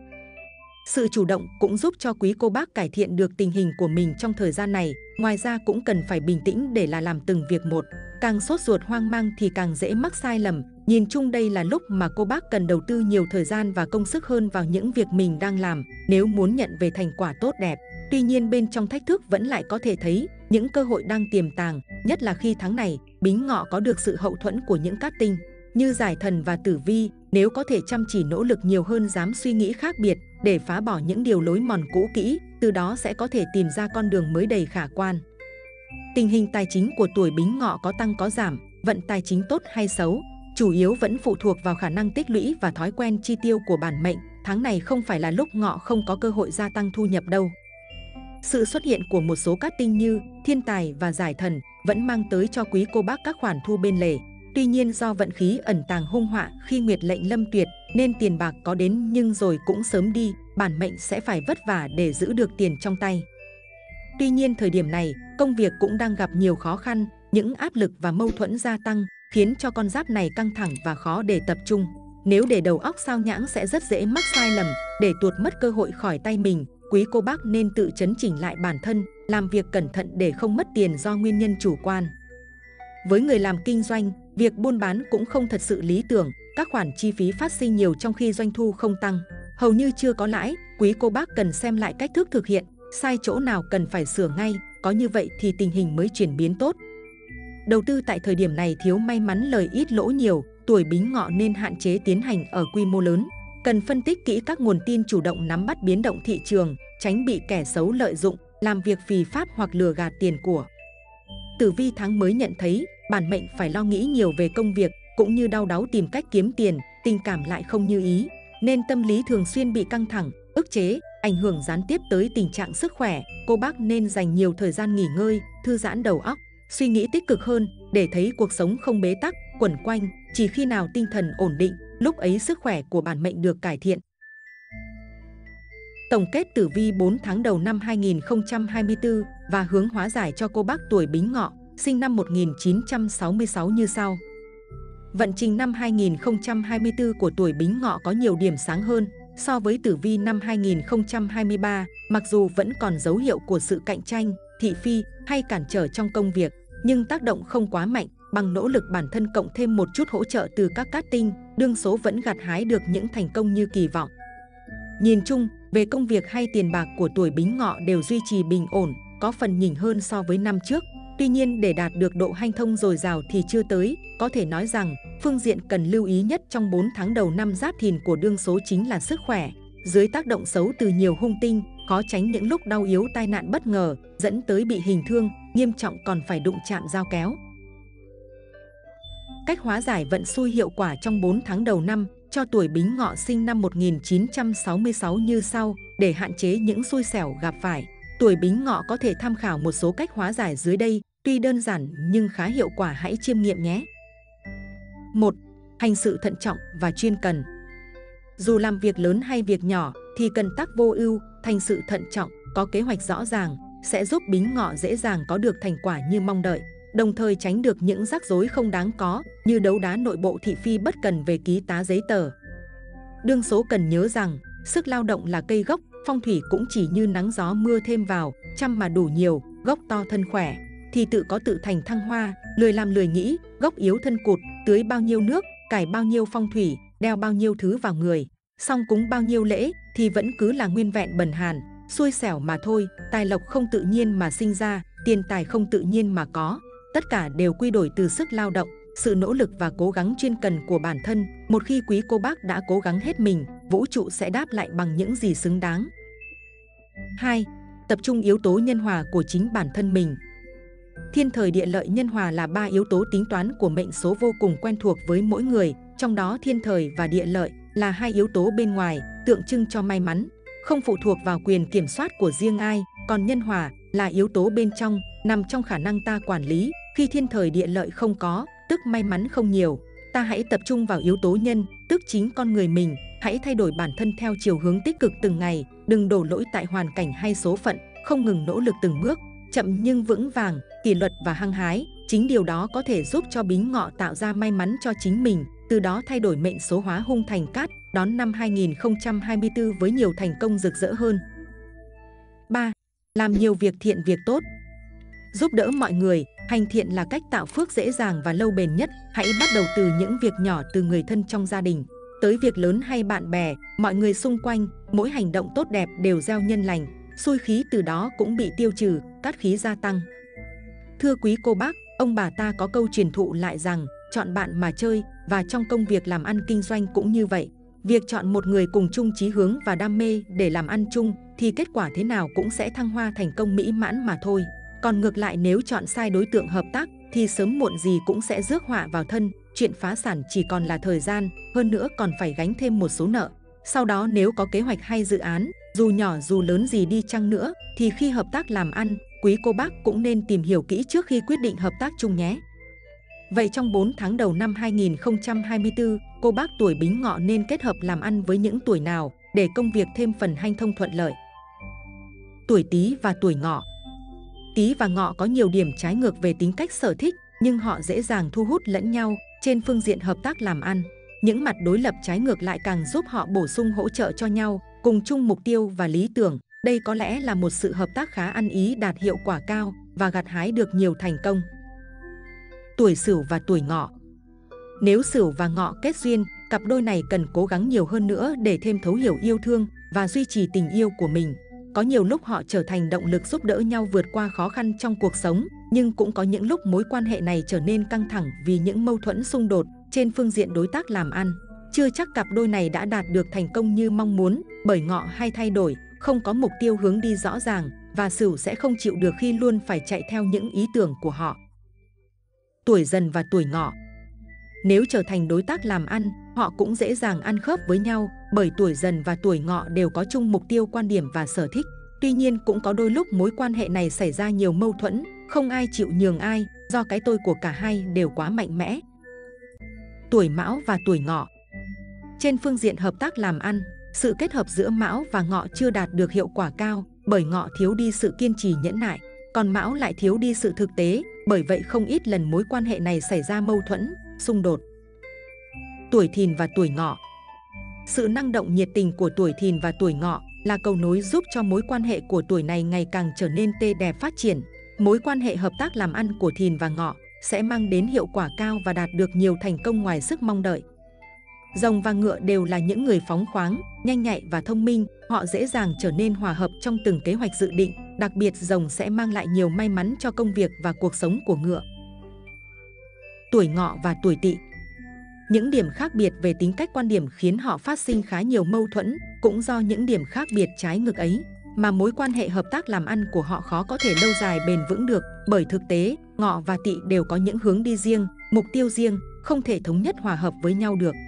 Sự chủ động cũng giúp cho quý cô bác cải thiện được tình hình của mình trong thời gian này. Ngoài ra cũng cần phải bình tĩnh để là làm từng việc một. Càng sốt ruột hoang mang thì càng dễ mắc sai lầm. Nhìn chung đây là lúc mà cô bác cần đầu tư nhiều thời gian và công sức hơn vào những việc mình đang làm nếu muốn nhận về thành quả tốt đẹp. Tuy nhiên bên trong thách thức vẫn lại có thể thấy những cơ hội đang tiềm tàng, nhất là khi tháng này Bính Ngọ có được sự hậu thuẫn của những cát tinh như Giải Thần và Tử Vi. Nếu có thể chăm chỉ nỗ lực nhiều hơn, dám suy nghĩ khác biệt để phá bỏ những điều lối mòn cũ kỹ, từ đó sẽ có thể tìm ra con đường mới đầy khả quan. Tình hình tài chính của tuổi Bính Ngọ có tăng có giảm, vận tài chính tốt hay xấu, chủ yếu vẫn phụ thuộc vào khả năng tích lũy và thói quen chi tiêu của bản mệnh. Tháng này không phải là lúc Ngọ không có cơ hội gia tăng thu nhập đâu. Sự xuất hiện của một số cát tinh như Thiên Tài và Giải Thần vẫn mang tới cho quý cô bác các khoản thu bên lề. Tuy nhiên do vận khí ẩn tàng hung họa khi nguyệt lệnh lâm tuyệt nên tiền bạc có đến nhưng rồi cũng sớm đi, bản mệnh sẽ phải vất vả để giữ được tiền trong tay. Tuy nhiên thời điểm này, công việc cũng đang gặp nhiều khó khăn, những áp lực và mâu thuẫn gia tăng khiến cho con giáp này căng thẳng và khó để tập trung. Nếu để đầu óc sao nhãng sẽ rất dễ mắc sai lầm, để tuột mất cơ hội khỏi tay mình. Quý cô bác nên tự chấn chỉnh lại bản thân, làm việc cẩn thận để không mất tiền do nguyên nhân chủ quan. Với người làm kinh doanh, việc buôn bán cũng không thật sự lý tưởng, các khoản chi phí phát sinh nhiều trong khi doanh thu không tăng, hầu như chưa có lãi. Quý cô bác cần xem lại cách thức thực hiện, sai chỗ nào cần phải sửa ngay, có như vậy thì tình hình mới chuyển biến tốt. Đầu tư tại thời điểm này thiếu may mắn lời ít lỗ nhiều, tuổi Bính Ngọ nên hạn chế tiến hành ở quy mô lớn. Cần phân tích kỹ các nguồn tin, chủ động nắm bắt biến động thị trường, tránh bị kẻ xấu lợi dụng, làm việc phì pháp hoặc lừa gạt tiền của. Tử vi tháng mới nhận thấy, bản mệnh phải lo nghĩ nhiều về công việc, cũng như đau đáu tìm cách kiếm tiền, tình cảm lại không như ý, nên tâm lý thường xuyên bị căng thẳng, ức chế, ảnh hưởng gián tiếp tới tình trạng sức khỏe. Cô bác nên dành nhiều thời gian nghỉ ngơi, thư giãn đầu óc, suy nghĩ tích cực hơn để thấy cuộc sống không bế tắc, quẩn quanh. Chỉ khi nào tinh thần ổn định, lúc ấy sức khỏe của bản mệnh được cải thiện. Tổng kết tử vi bốn tháng đầu năm hai nghìn không trăm hai mươi tư và hướng hóa giải cho cô bác tuổi Bính Ngọ, sinh năm một nghìn chín trăm sáu mươi sáu như sau. Vận trình năm hai nghìn không trăm hai mươi tư của tuổi Bính Ngọ có nhiều điểm sáng hơn so với tử vi năm hai nghìn không trăm hai mươi ba, mặc dù vẫn còn dấu hiệu của sự cạnh tranh, thị phi hay cản trở trong công việc, nhưng tác động không quá mạnh. Bằng nỗ lực bản thân cộng thêm một chút hỗ trợ từ các cát tinh, đương số vẫn gặt hái được những thành công như kỳ vọng. Nhìn chung, về công việc hay tiền bạc của tuổi Bính Ngọ đều duy trì bình ổn, có phần nhỉnh hơn so với năm trước. Tuy nhiên, để đạt được độ hanh thông dồi dào thì chưa tới. Có thể nói rằng, phương diện cần lưu ý nhất trong bốn tháng đầu năm Giáp Thìn của đương số chính là sức khỏe. Dưới tác động xấu từ nhiều hung tinh, khó tránh những lúc đau yếu, tai nạn bất ngờ, dẫn tới bị hình thương, nghiêm trọng còn phải đụng chạm dao kéo. Cách hóa giải vận xui hiệu quả trong bốn tháng đầu năm cho tuổi Bính Ngọ sinh năm một nghìn chín trăm sáu mươi sáu như sau. Để hạn chế những xui xẻo gặp phải, tuổi Bính Ngọ có thể tham khảo một số cách hóa giải dưới đây, tuy đơn giản nhưng khá hiệu quả, hãy chiêm nghiệm nhé. một. Hành sự thận trọng và chuyên cần. Dù làm việc lớn hay việc nhỏ thì cần tắc vô ưu, thành sự thận trọng, có kế hoạch rõ ràng sẽ giúp Bính Ngọ dễ dàng có được thành quả như mong đợi, đồng thời tránh được những rắc rối không đáng có như đấu đá nội bộ, thị phi bất cần về ký tá giấy tờ. Đương số cần nhớ rằng sức lao động là cây gốc, phong thủy cũng chỉ như nắng gió mưa thêm vào, chăm mà đủ nhiều, gốc to thân khỏe thì tự có tự thành thăng hoa. Lười làm lười nghĩ, gốc yếu thân cụt, tưới bao nhiêu nước, cải bao nhiêu phong thủy, đeo bao nhiêu thứ vào người, xong cúng bao nhiêu lễ thì vẫn cứ là nguyên vẹn bần hàn, xui xẻo mà thôi. Tài lộc không tự nhiên mà sinh ra, tiền tài không tự nhiên mà có, tất cả đều quy đổi từ sức lao động, sự nỗ lực và cố gắng chuyên cần của bản thân. Một khi quý cô bác đã cố gắng hết mình, vũ trụ sẽ đáp lại bằng những gì xứng đáng. hai. Tập trung yếu tố nhân hòa của chính bản thân mình. Thiên thời địa lợi nhân hòa là ba yếu tố tính toán của mệnh số vô cùng quen thuộc với mỗi người, trong đó thiên thời và địa lợi là hai yếu tố bên ngoài, tượng trưng cho may mắn, không phụ thuộc vào quyền kiểm soát của riêng ai, còn nhân hòa là yếu tố bên trong, nằm trong khả năng ta quản lý. Khi thiên thời địa lợi không có, tức may mắn không nhiều, ta hãy tập trung vào yếu tố nhân, tức chính con người mình. Hãy thay đổi bản thân theo chiều hướng tích cực từng ngày, đừng đổ lỗi tại hoàn cảnh hay số phận, không ngừng nỗ lực từng bước, chậm nhưng vững vàng, kỷ luật và hăng hái. Chính điều đó có thể giúp cho Bính Ngọ tạo ra may mắn cho chính mình, từ đó thay đổi mệnh số hóa hung thành cát, đón năm hai nghìn không trăm hai mươi tư với nhiều thành công rực rỡ hơn. ba. Làm nhiều việc thiện việc tốt. Giúp đỡ mọi người, hành thiện là cách tạo phước dễ dàng và lâu bền nhất. Hãy bắt đầu từ những việc nhỏ, từ người thân trong gia đình tới việc lớn hay bạn bè, mọi người xung quanh. Mỗi hành động tốt đẹp đều gieo nhân lành, xui khí từ đó cũng bị tiêu trừ, cát khí gia tăng. Thưa quý cô bác, ông bà ta có câu truyền thụ lại rằng chọn bạn mà chơi, và trong công việc làm ăn kinh doanh cũng như vậy. Việc chọn một người cùng chung chí hướng và đam mê để làm ăn chung thì kết quả thế nào cũng sẽ thăng hoa thành công mỹ mãn mà thôi. Còn ngược lại, nếu chọn sai đối tượng hợp tác thì sớm muộn gì cũng sẽ rước họa vào thân, chuyện phá sản chỉ còn là thời gian, hơn nữa còn phải gánh thêm một số nợ. Sau đó nếu có kế hoạch hay dự án, dù nhỏ dù lớn gì đi chăng nữa, thì khi hợp tác làm ăn, quý cô bác cũng nên tìm hiểu kỹ trước khi quyết định hợp tác chung nhé. Vậy trong bốn tháng đầu năm hai nghìn không trăm hai mươi tư, cô bác tuổi Bính Ngọ nên kết hợp làm ăn với những tuổi nào để công việc thêm phần hanh thông thuận lợi? Tuổi Tý và tuổi Ngọ. Tý và Ngọ có nhiều điểm trái ngược về tính cách, sở thích, nhưng họ dễ dàng thu hút lẫn nhau trên phương diện hợp tác làm ăn. Những mặt đối lập trái ngược lại càng giúp họ bổ sung hỗ trợ cho nhau, cùng chung mục tiêu và lý tưởng. Đây có lẽ là một sự hợp tác khá ăn ý, đạt hiệu quả cao và gặt hái được nhiều thành công. Tuổi Sửu và tuổi Ngọ. Nếu Sửu và Ngọ kết duyên, cặp đôi này cần cố gắng nhiều hơn nữa để thêm thấu hiểu yêu thương và duy trì tình yêu của mình. Có nhiều lúc họ trở thành động lực giúp đỡ nhau vượt qua khó khăn trong cuộc sống. nhưng cũng có những lúc mối quan hệ này trở nên căng thẳng vì những mâu thuẫn xung đột trên phương diện đối tác làm ăn. Chưa chắc cặp đôi này đã đạt được thành công như mong muốn, bởi Ngọ hay thay đổi, không có mục tiêu hướng đi rõ ràng, và Sửu sẽ không chịu được khi luôn phải chạy theo những ý tưởng của họ. Tuổi Dần và tuổi Ngọ. Nếu trở thành đối tác làm ăn, họ cũng dễ dàng ăn khớp với nhau, bởi tuổi Dần và tuổi Ngọ đều có chung mục tiêu, quan điểm và sở thích. Tuy nhiên cũng có đôi lúc mối quan hệ này xảy ra nhiều mâu thuẫn, không ai chịu nhường ai, do cái tôi của cả hai đều quá mạnh mẽ. Tuổi Mão và tuổi Ngọ. Trên phương diện hợp tác làm ăn, sự kết hợp giữa Mão và Ngọ chưa đạt được hiệu quả cao, bởi Ngọ thiếu đi sự kiên trì nhẫn nại, còn Mão lại thiếu đi sự thực tế, bởi vậy không ít lần mối quan hệ này xảy ra mâu thuẫn, xung đột. Tuổi Thìn và tuổi Ngọ. Sự năng động nhiệt tình của tuổi Thìn và tuổi Ngọ là cầu nối giúp cho mối quan hệ của tuổi này ngày càng trở nên tươi đẹp phát triển. Mối quan hệ hợp tác làm ăn của Thìn và Ngọ sẽ mang đến hiệu quả cao và đạt được nhiều thành công ngoài sức mong đợi. Rồng và Ngựa đều là những người phóng khoáng, nhanh nhạy và thông minh, họ dễ dàng trở nên hòa hợp trong từng kế hoạch dự định, đặc biệt Rồng sẽ mang lại nhiều may mắn cho công việc và cuộc sống của Ngựa. Tuổi Ngọ và tuổi Tỵ. Những điểm khác biệt về tính cách, quan điểm khiến họ phát sinh khá nhiều mâu thuẫn, cũng do những điểm khác biệt trái ngược ấy mà mối quan hệ hợp tác làm ăn của họ khó có thể lâu dài bền vững được, bởi thực tế, Ngọ và Tỵ đều có những hướng đi riêng, mục tiêu riêng, không thể thống nhất hòa hợp với nhau được.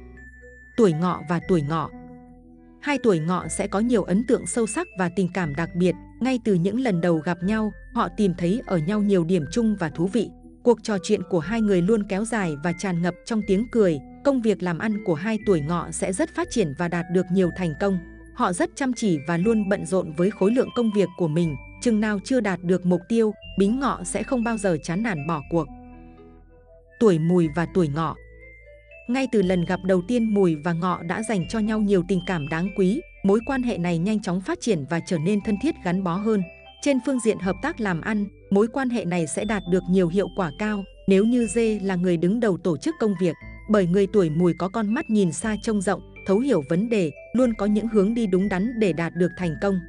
Tuổi Ngọ và tuổi Ngọ. Hai tuổi Ngọ sẽ có nhiều ấn tượng sâu sắc và tình cảm đặc biệt, ngay từ những lần đầu gặp nhau, họ tìm thấy ở nhau nhiều điểm chung và thú vị. Cuộc trò chuyện của hai người luôn kéo dài và tràn ngập trong tiếng cười. Công việc làm ăn của hai tuổi Ngọ sẽ rất phát triển và đạt được nhiều thành công. Họ rất chăm chỉ và luôn bận rộn với khối lượng công việc của mình. Chừng nào chưa đạt được mục tiêu, Bính Ngọ sẽ không bao giờ chán nản bỏ cuộc. Tuổi Mùi và tuổi Ngọ. Ngay từ lần gặp đầu tiên, Mùi và Ngọ đã dành cho nhau nhiều tình cảm đáng quý. Mối quan hệ này nhanh chóng phát triển và trở nên thân thiết, gắn bó hơn. Trên phương diện hợp tác làm ăn, mối quan hệ này sẽ đạt được nhiều hiệu quả cao nếu như Dê là người đứng đầu tổ chức công việc, bởi người tuổi Mùi có con mắt nhìn xa trông rộng, thấu hiểu vấn đề, luôn có những hướng đi đúng đắn để đạt được thành công.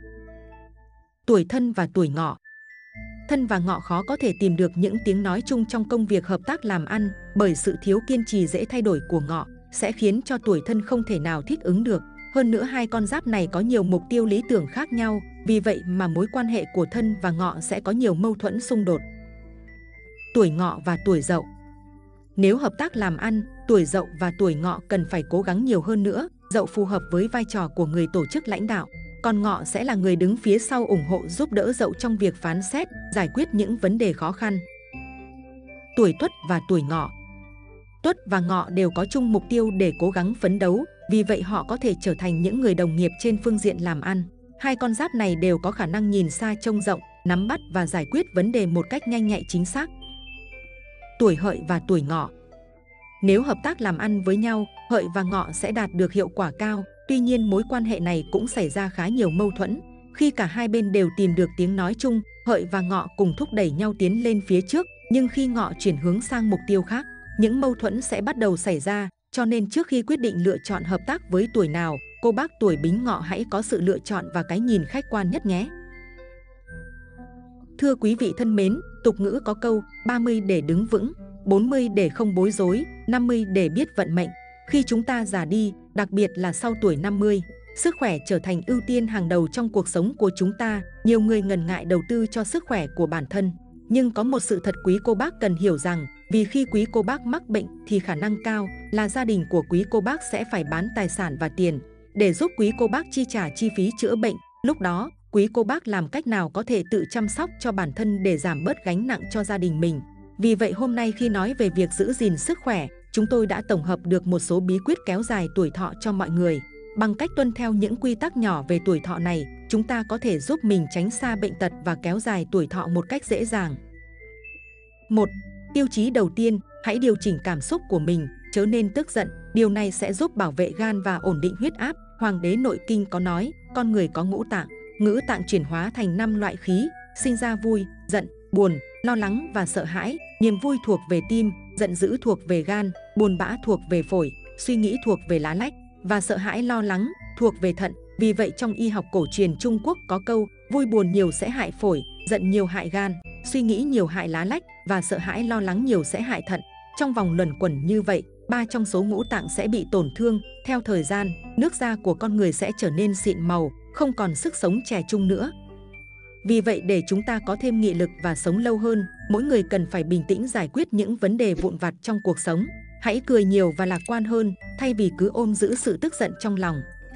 Tuổi Thân và tuổi Ngọ. Thân và Ngọ khó có thể tìm được những tiếng nói chung trong công việc hợp tác làm ăn, bởi sự thiếu kiên trì dễ thay đổi của Ngọ sẽ khiến cho tuổi Thân không thể nào thích ứng được. Hơn nữa, hai con giáp này có nhiều mục tiêu lý tưởng khác nhau, vì vậy mà mối quan hệ của Thân và Ngọ sẽ có nhiều mâu thuẫn xung đột. Tuổi Ngọ và tuổi Dậu. Nếu hợp tác làm ăn, tuổi Dậu và tuổi Ngọ cần phải cố gắng nhiều hơn nữa. Dậu phù hợp với vai trò của người tổ chức lãnh đạo, còn Ngọ sẽ là người đứng phía sau ủng hộ, giúp đỡ Dậu trong việc phán xét, giải quyết những vấn đề khó khăn. Tuổi Tuất và tuổi Ngọ. Tuất và Ngọ đều có chung mục tiêu để cố gắng phấn đấu, vì vậy họ có thể trở thành những người đồng nghiệp trên phương diện làm ăn. Hai con giáp này đều có khả năng nhìn xa trông rộng, nắm bắt và giải quyết vấn đề một cách nhanh nhạy chính xác. Tuổi Hợi và tuổi Ngọ. Nếu hợp tác làm ăn với nhau, Hợi và Ngọ sẽ đạt được hiệu quả cao. Tuy nhiên, mối quan hệ này cũng xảy ra khá nhiều mâu thuẫn. Khi cả hai bên đều tìm được tiếng nói chung, Hợi và Ngọ cùng thúc đẩy nhau tiến lên phía trước. Nhưng khi Ngọ chuyển hướng sang mục tiêu khác, những mâu thuẫn sẽ bắt đầu xảy ra. Cho nên trước khi quyết định lựa chọn hợp tác với tuổi nào, cô bác tuổi Bính Ngọ hãy có sự lựa chọn và cái nhìn khách quan nhất nhé. Thưa quý vị thân mến, tục ngữ có câu ba mươi để đứng vững, bốn mươi để không bối rối, năm mươi để biết vận mệnh. Khi chúng ta già đi, đặc biệt là sau tuổi năm mươi, sức khỏe trở thành ưu tiên hàng đầu trong cuộc sống của chúng ta. Nhiều người ngần ngại đầu tư cho sức khỏe của bản thân. Nhưng có một sự thật quý cô bác cần hiểu rằng, vì khi quý cô bác mắc bệnh thì khả năng cao là gia đình của quý cô bác sẽ phải bán tài sản và tiền để giúp quý cô bác chi trả chi phí chữa bệnh. Lúc đó, quý cô bác làm cách nào có thể tự chăm sóc cho bản thân để giảm bớt gánh nặng cho gia đình mình. Vì vậy hôm nay khi nói về việc giữ gìn sức khỏe, chúng tôi đã tổng hợp được một số bí quyết kéo dài tuổi thọ cho mọi người. Bằng cách tuân theo những quy tắc nhỏ về tuổi thọ này, chúng ta có thể giúp mình tránh xa bệnh tật và kéo dài tuổi thọ một cách dễ dàng. một. Tiêu chí đầu tiên, hãy điều chỉnh cảm xúc của mình, chớ nên tức giận. Điều này sẽ giúp bảo vệ gan và ổn định huyết áp. Hoàng đế Nội Kinh có nói, con người có ngũ tạng, ngũ tạng chuyển hóa thành năm loại khí, sinh ra vui, giận, buồn, lo lắng và sợ hãi. Niềm vui thuộc về tim, giận dữ thuộc về gan, buồn bã thuộc về phổi, suy nghĩ thuộc về lá lách và sợ hãi lo lắng thuộc về thận. Vì vậy trong y học cổ truyền Trung Quốc có câu vui buồn nhiều sẽ hại phổi, giận nhiều hại gan. suy nghĩ nhiều hại lá lách và sợ hãi lo lắng nhiều sẽ hại thận. Trong vòng luẩn quẩn như vậy, ba trong số ngũ tạng sẽ bị tổn thương. Theo thời gian, nước da của con người sẽ trở nên xịn màu, không còn sức sống trẻ trung nữa. Vì vậy, để chúng ta có thêm nghị lực và sống lâu hơn, mỗi người cần phải bình tĩnh giải quyết những vấn đề vụn vặt trong cuộc sống. Hãy cười nhiều và lạc quan hơn, thay vì cứ ôm giữ sự tức giận trong lòng.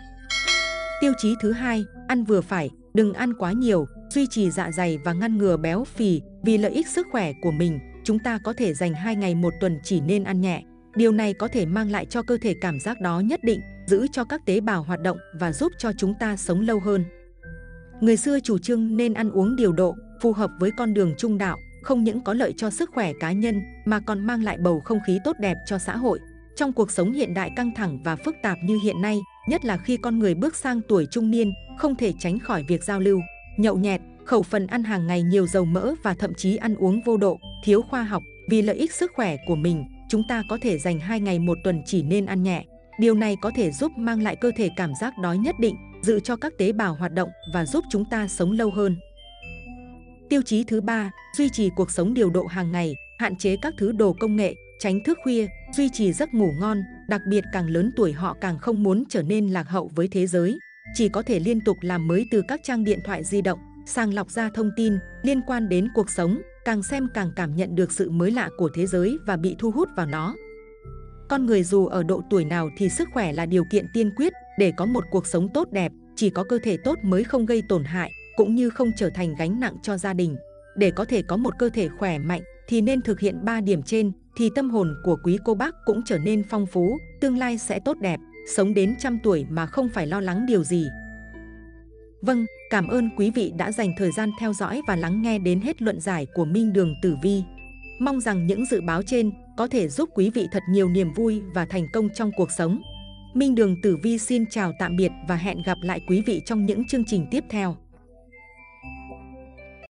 Tiêu chí thứ hai, ăn vừa phải, đừng ăn quá nhiều, duy trì dạ dày và ngăn ngừa béo phì. Vì lợi ích sức khỏe của mình, chúng ta có thể dành hai ngày một tuần chỉ nên ăn nhẹ. Điều này có thể mang lại cho cơ thể cảm giác đó nhất định, giữ cho các tế bào hoạt động và giúp cho chúng ta sống lâu hơn. Người xưa chủ trương nên ăn uống điều độ, phù hợp với con đường trung đạo, không những có lợi cho sức khỏe cá nhân mà còn mang lại bầu không khí tốt đẹp cho xã hội. Trong cuộc sống hiện đại căng thẳng và phức tạp như hiện nay, nhất là khi con người bước sang tuổi trung niên, không thể tránh khỏi việc giao lưu, nhậu nhẹt, khẩu phần ăn hàng ngày nhiều dầu mỡ và thậm chí ăn uống vô độ, thiếu khoa học. Vì lợi ích sức khỏe của mình, chúng ta có thể dành hai ngày một tuần chỉ nên ăn nhẹ. Điều này có thể giúp mang lại cơ thể cảm giác đói nhất định, giữ cho các tế bào hoạt động và giúp chúng ta sống lâu hơn. Tiêu chí thứ ba, duy trì cuộc sống điều độ hàng ngày, hạn chế các thứ đồ công nghệ, tránh thức khuya, duy trì giấc ngủ ngon, đặc biệt càng lớn tuổi họ càng không muốn trở nên lạc hậu với thế giới. Chỉ có thể liên tục làm mới từ các trang điện thoại di động, sàng lọc ra thông tin liên quan đến cuộc sống, càng xem càng cảm nhận được sự mới lạ của thế giới và bị thu hút vào nó. Con người dù ở độ tuổi nào thì sức khỏe là điều kiện tiên quyết để có một cuộc sống tốt đẹp, chỉ có cơ thể tốt mới không gây tổn hại, cũng như không trở thành gánh nặng cho gia đình. Để có thể có một cơ thể khỏe mạnh thì nên thực hiện ba điểm trên, thì tâm hồn của quý cô bác cũng trở nên phong phú, tương lai sẽ tốt đẹp, sống đến trăm tuổi mà không phải lo lắng điều gì. Vâng, cảm ơn quý vị đã dành thời gian theo dõi và lắng nghe đến hết luận giải của Minh Đường Tử Vi. Mong rằng những dự báo trên có thể giúp quý vị thật nhiều niềm vui và thành công trong cuộc sống. Minh Đường Tử Vi xin chào tạm biệt và hẹn gặp lại quý vị trong những chương trình tiếp theo.